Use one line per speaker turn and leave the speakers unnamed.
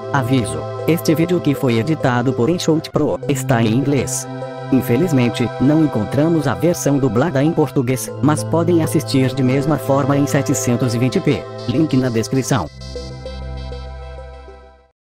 Aviso: este vídeo que foi editado por InShot Pro está em inglês. Infelizmente, não encontramos a versão dublada em português, mas podem assistir de mesma forma em 720p. Link na descrição.